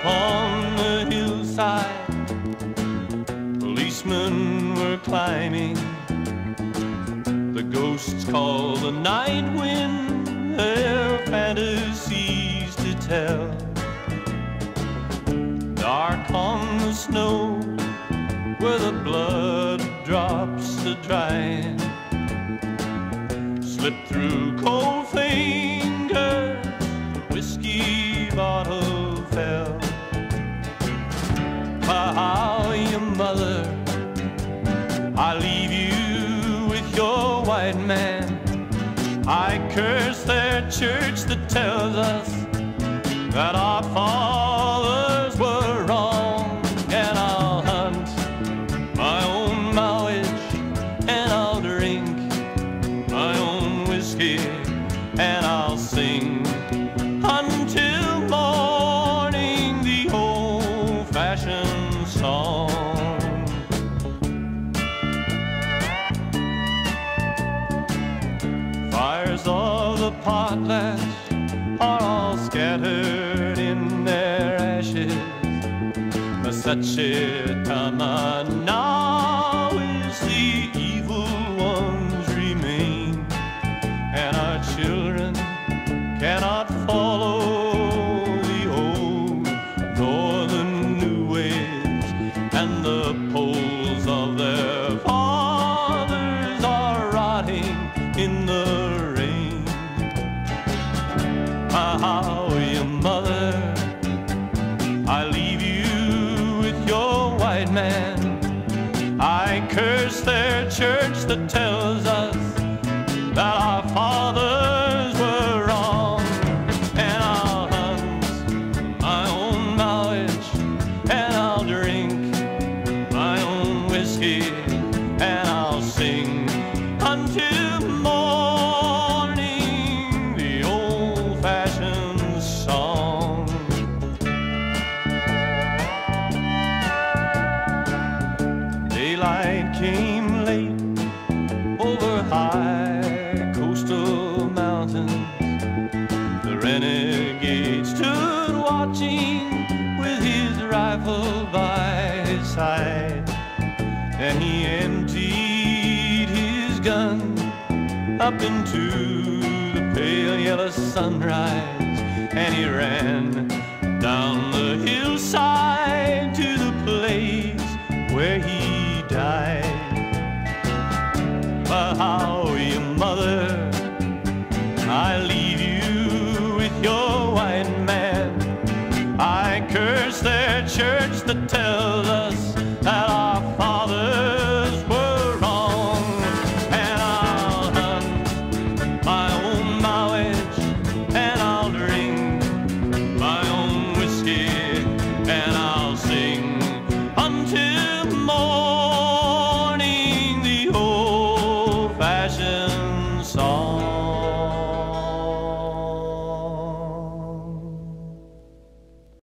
on the hillside, policemen were climbing. The ghosts call the night wind, their fantasies to tell. Dark on the snow, where the blood drops to drying, slip through cold fingers, the whiskey bottle fell. How your mother, I leave you with your white man. I curse their church that tells us that our fathers were wrong. And I'll hunt my own mileage, and I'll drink my own whiskey, and I'll sing until morning the old-fashioned song. Fires of the potlatch are all scattered in their ashes. Such a time now is the evil ones remain, and our children cannot follow the old northern new ways, and the poles of their fathers are rotting in the rain. How your mother, I leave you with your white man. I curse their church that tells us that our fathers were wrong. And I'll hunt my own knowledge, and I'll drink my own whiskey, and I'll sing until morning the old-fashioned song. Daylight came late over high coastal mountains. The renegade stood watching with his rifle by his side, and he emptied his gun up into the pale yellow sunrise, and he ran down the hillside to the place where he died. But how your mother, I leave you with your white man. I curse their church that tells us